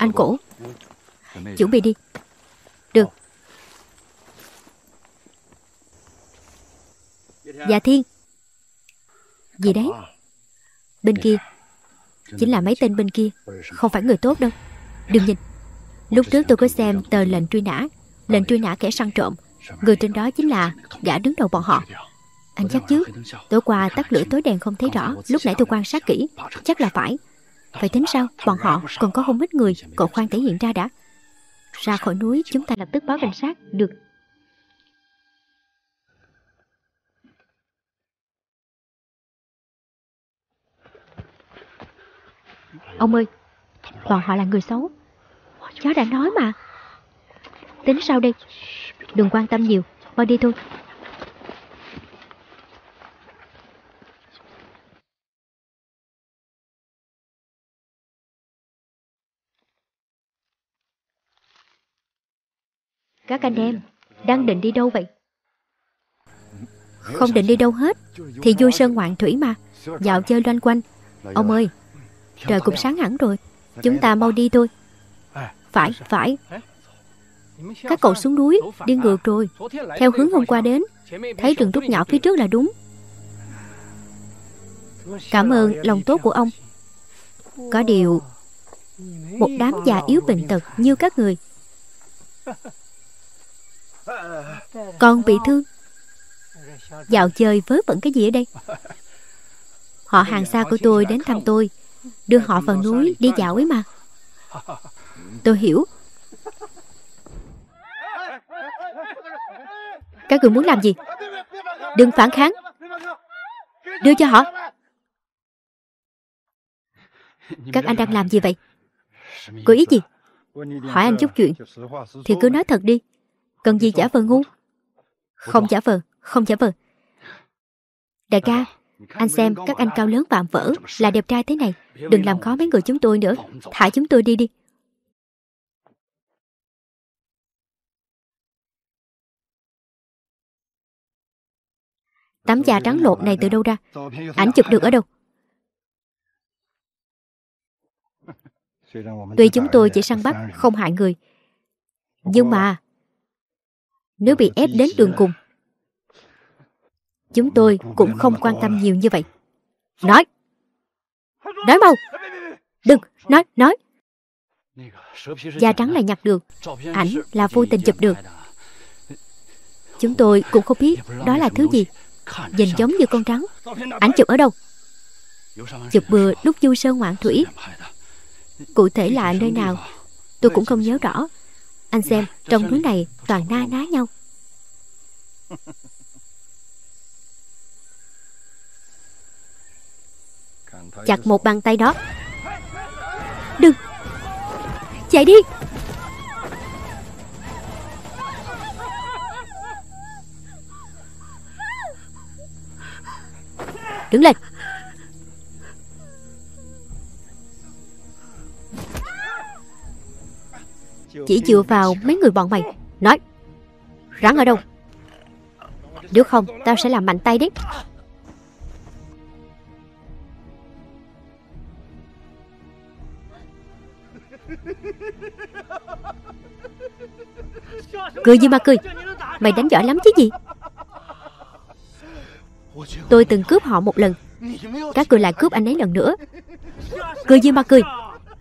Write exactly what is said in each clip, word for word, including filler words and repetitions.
Anh Cổ, chuẩn bị đi. Được. Dạ Thiên. Gì đấy? Bên kia. Chính là mấy tên bên kia, không phải người tốt đâu. Đừng nhìn. Lúc trước tôi có xem tờ lệnh truy nã. Lệnh truy nã kẻ săn trộm. Người trên đó chính là gã đứng đầu bọn họ. Anh chắc chứ? Tối qua tắt lửa tối đèn không thấy rõ. Lúc nãy tôi quan sát kỹ. Chắc là phải. Phải tính sao? Bọn họ còn có không ít người. Cậu khoan thể hiện ra đã. Ra khỏi núi chúng ta lập tức báo cảnh sát. Được. Ông ơi, bọn họ là người xấu. Cháu đã nói mà. Tính sao đây? Đừng quan tâm nhiều, mau đi thôi. Các anh em đang định đi đâu vậy? Không định đi đâu hết. Thì vui sơn ngoạn thủy mà. Dạo chơi loanh quanh. Ông ơi, trời cũng sáng hẳn rồi. Chúng ta mau đi thôi. Phải, phải. Các cậu xuống núi, đi ngược rồi. Theo hướng hôm qua đến. Thấy rừng trúc nhỏ phía trước là đúng. Cảm ơn lòng tốt của ông. Có điều, một đám già yếu bệnh tật như các người còn bị thương, dạo chơi vớ vẩn cái gì ở đây? Họ hàng xa của tôi đến thăm tôi, đưa họ vào núi đi dạo ấy mà. Tôi hiểu. Các người muốn làm gì? Đừng phản kháng. Đưa cho họ. Các anh đang làm gì vậy? Có ý gì? Hỏi anh chút chuyện thì cứ nói thật đi. Cần gì giả vờ ngu? Không giả vờ, không giả vờ. Đại ca, anh xem các anh cao lớn vạm vỡ, là đẹp trai thế này, đừng làm khó mấy người chúng tôi nữa. Thả chúng tôi đi đi. Tấm da trắng lột này từ đâu ra? Ảnh chụp được ở đâu? Tuy chúng tôi chỉ săn bắt, không hại người, nhưng mà nếu bị ép đến đường cùng, chúng tôi cũng không quan tâm nhiều như vậy. Nói! Nói mau! Đừng! Nói! Nói! Da trắng là nhặt được, ảnh là vô tình chụp được. Chúng tôi cũng không biết đó là thứ gì. Nhìn giống như con rắn. Ảnh chụp ở đâu? Chụp bừa lúc du sơn ngoạn thủy. Cụ thể là nơi nào tôi cũng không nhớ rõ. Anh xem, trong núi này toàn na ná nhau. Chặt một bàn tay đó. Đừng! Chạy đi! Đứng lên! Chỉ dựa vào mấy người bọn mày. Nói! Rắn ở đâu? Nếu không tao sẽ làm mạnh tay đấy. Cười gì mà cười? Mày đánh giỏi lắm chứ gì? Tôi từng cướp họ một lần, các người lại cướp anh ấy lần nữa. Cười gì mà cười?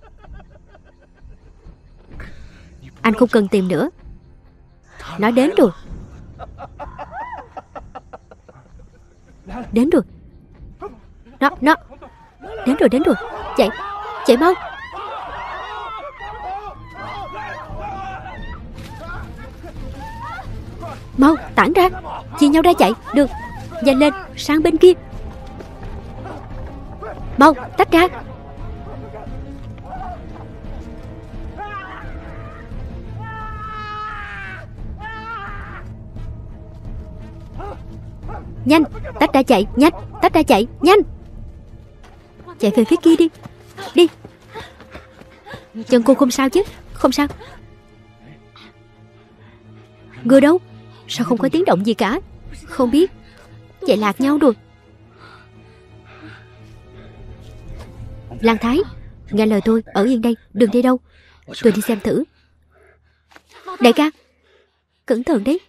Anh không cần tìm nữa. Nói đến rồi. Đến rồi. Nó, nó Đến rồi, đến rồi. Chạy, chạy mau. Mau, tản ra. Chia nhau ra chạy. Được, nhanh lên, sang bên kia. Mau, tách ra. Nhanh, tách ra chạy, nhanh, tách ra chạy, nhanh. Chạy về phía kia đi. Đi. Chân cô không sao chứ? Không sao. Người đâu? Sao không có tiếng động gì cả? Không biết. Chạy lạc nhau rồi. Lan Thái, nghe lời tôi, ở yên đây, đừng đi đâu. tôi đi xem thử. Đại ca, cẩn thận đấy.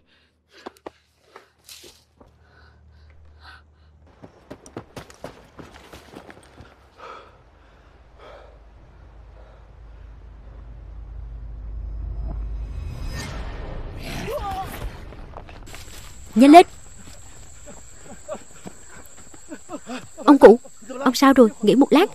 Nhanh lên. Ông cụ, ông sao rồi? Nghỉ một lát.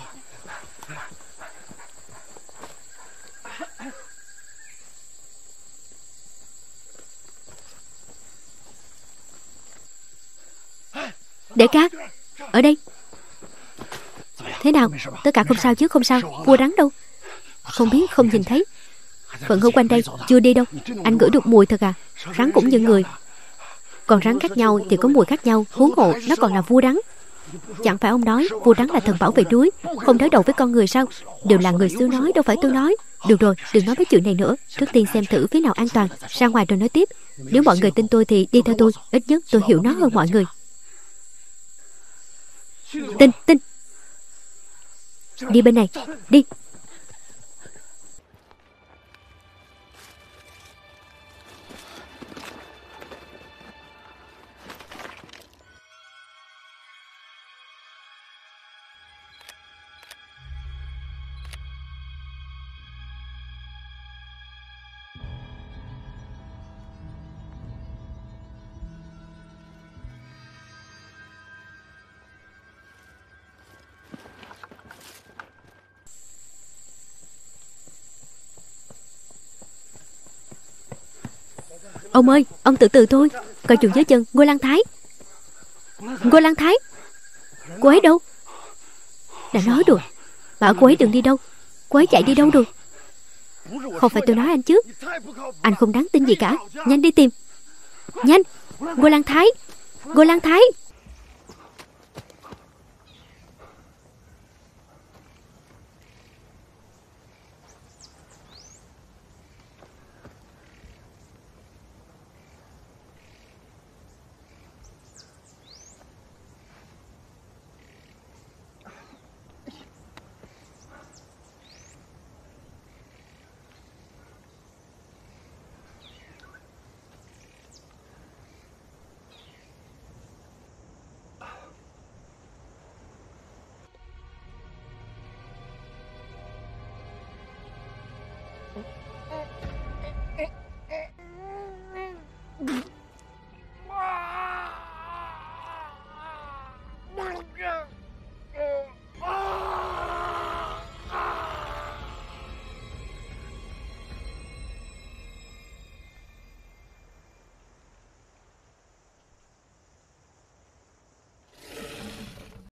Đại ca, ở đây. Thế nào? Tất cả không sao chứ? Không sao. Vua rắn đâu? Không biết, không nhìn thấy. Phận hữu quanh đây chưa đi đâu. Anh ngửi được mùi thật à? Rắn cũng như người. Còn rắn khác nhau thì có mùi khác nhau. Huống hộ nó còn là vua rắn. Chẳng phải ông nói vua rắn là thần bảo vệ núi, không đối đầu với con người sao? Đều là người xưa nói, đâu phải tôi nói. Được rồi, đừng nói cái chuyện này nữa. Trước tiên xem thử phía nào an toàn, ra ngoài rồi nói tiếp. Nếu mọi người tin tôi thì đi theo tôi. Ít nhất tôi hiểu nó hơn mọi người. Tin, tin. Đi bên này, đi. Ông ơi, ông từ từ thôi. Coi chừng dưới chân, Ngô Lan Thái. Ngô Lan Thái. Cô ấy đâu? Đã nói rồi, bảo cô ấy đừng đi đâu. Cô ấy chạy đi đâu rồi? Không phải tôi nói anh chứ. Anh không đáng tin gì cả. Nhanh đi tìm. Nhanh. Ngô Lan Thái. Ngô Lan Thái.